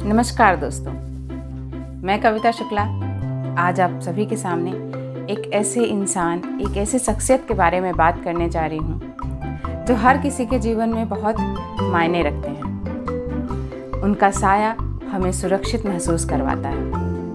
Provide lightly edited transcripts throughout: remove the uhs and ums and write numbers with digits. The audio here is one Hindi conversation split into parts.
नमस्कार दोस्तों, मैं कविता शुक्ला आज आप सभी के सामने एक ऐसे इंसान, एक ऐसे शख्सियत के बारे में बात करने जा रही हूँ जो हर किसी के जीवन में बहुत मायने रखते हैं। उनका साया हमें सुरक्षित महसूस करवाता है।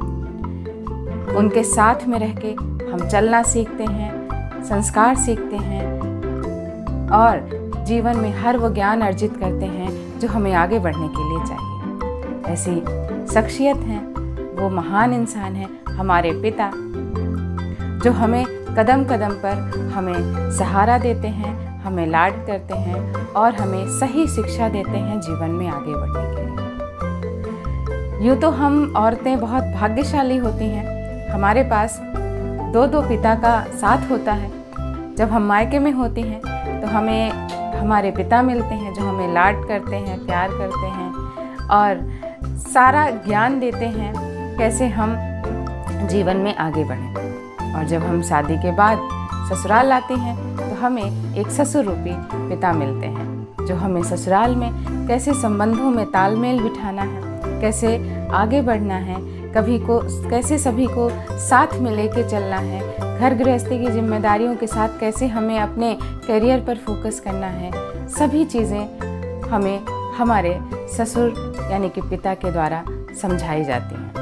उनके साथ में रह के हम चलना सीखते हैं, संस्कार सीखते हैं और जीवन में हर वो ज्ञान अर्जित करते हैं जो हमें आगे बढ़ने के लिए चाहिए। ऐसी शख्सियत हैं, वो महान इंसान हैं, हमारे पिता, जो हमें कदम कदम पर हमें सहारा देते हैं, हमें लाड करते हैं और हमें सही शिक्षा देते हैं जीवन में आगे बढ़ने के लिए। यूँ तो हम औरतें बहुत भाग्यशाली होती हैं, हमारे पास दो पिता का साथ होता है। जब हम मायके में होती हैं तो हमें हमारे पिता मिलते हैं जो हमें लाड करते हैं, प्यार करते हैं और सारा ज्ञान देते हैं कैसे हम जीवन में आगे बढ़ें। और जब हम शादी के बाद ससुराल आते हैं तो हमें एक ससुर रूपी पिता मिलते हैं जो हमें ससुराल में कैसे संबंधों में तालमेल बिठाना है, कैसे आगे बढ़ना है, कैसे सभी को साथ में लेके चलना है, घर गृहस्थी की जिम्मेदारियों के साथ कैसे हमें अपने करियर पर फोकस करना है, सभी चीज़ें हमें हमारे ससुर यानी कि पिता के द्वारा समझाई जाती हैं।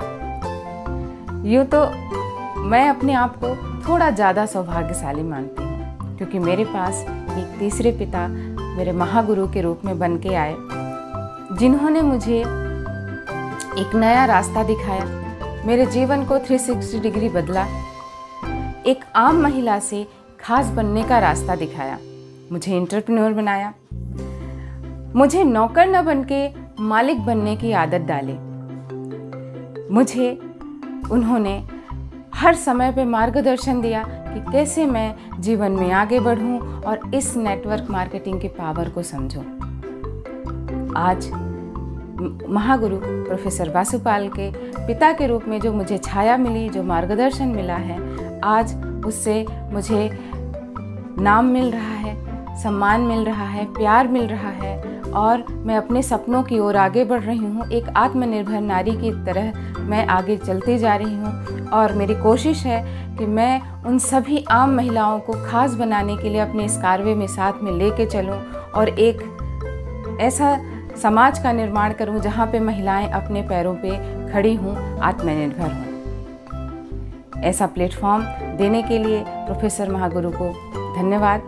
यूँ तो मैं अपने आप को थोड़ा ज़्यादा सौभाग्यशाली मानती हूँ क्योंकि मेरे पास एक तीसरे पिता मेरे महागुरु के रूप में बन के आए, जिन्होंने मुझे एक नया रास्ता दिखाया, मेरे जीवन को 360 डिग्री बदला, एक आम महिला से खास बनने का रास्ता दिखाया, मुझे एंटरप्रेन्योर बनाया, मुझे नौकर न बन के मालिक बनने की आदत डाली। मुझे उन्होंने हर समय पे मार्गदर्शन दिया कि कैसे मैं जीवन में आगे बढ़ूं और इस नेटवर्क मार्केटिंग की पावर को समझूं। आज महागुरु प्रोफेसर वासुपाल के पिता के रूप में जो मुझे छाया मिली, जो मार्गदर्शन मिला है, आज उससे मुझे नाम मिल रहा है, सम्मान मिल रहा है, प्यार मिल रहा है और मैं अपने सपनों की ओर आगे बढ़ रही हूँ। एक आत्मनिर्भर नारी की तरह मैं आगे चलती जा रही हूँ और मेरी कोशिश है कि मैं उन सभी आम महिलाओं को खास बनाने के लिए अपने इस कार्य में साथ में लेके चलूँ और एक ऐसा समाज का निर्माण करूँ जहाँ पे महिलाएं अपने पैरों पे खड़ी हों, आत्मनिर्भर हों। ऐसा प्लेटफॉर्म देने के लिए प्रोफेसर महागुरु को धन्यवाद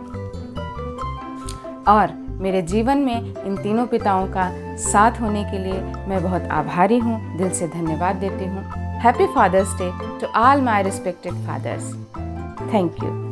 और मेरे जीवन में इन तीनों पिताओं का साथ होने के लिए मैं बहुत आभारी हूँ, दिल से धन्यवाद देती हूँ। Happy fathers day to all my respected fathers. Thank you.